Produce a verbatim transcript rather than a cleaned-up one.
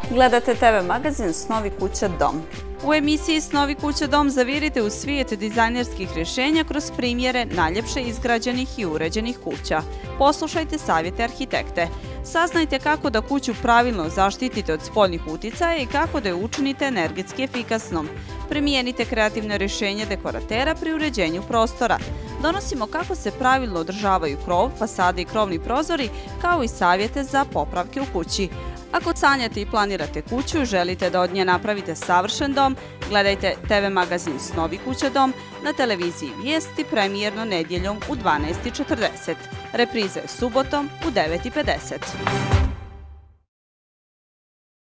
Gledate te ve magazin Snovi kuća dom. U emisiji Snovi kuća dom zavirite u svijet dizajnerskih rješenja kroz primjere najljepše izgrađenih i uređenih kuća. Poslušajte savjete arhitekte. Saznajte kako da kuću pravilno zaštitite od spoljnih uticaja i kako da je učinite energetski efikasnom. Primijenite kreativne rješenja dekoratera pri uređenju prostora. Donosimo kako se pravilno održavaju krov, fasade i krovni prozori, kao i savjete za popravke u kući. Ako sanjate i planirate kuću i želite da od nje napravite savršen dom, gledajte te ve magazin Snovi kuća dom na televiziji Vijesti premijerno nedjeljom u dvanaest i četrdeset. Repriza je subotom u devet i pedeset.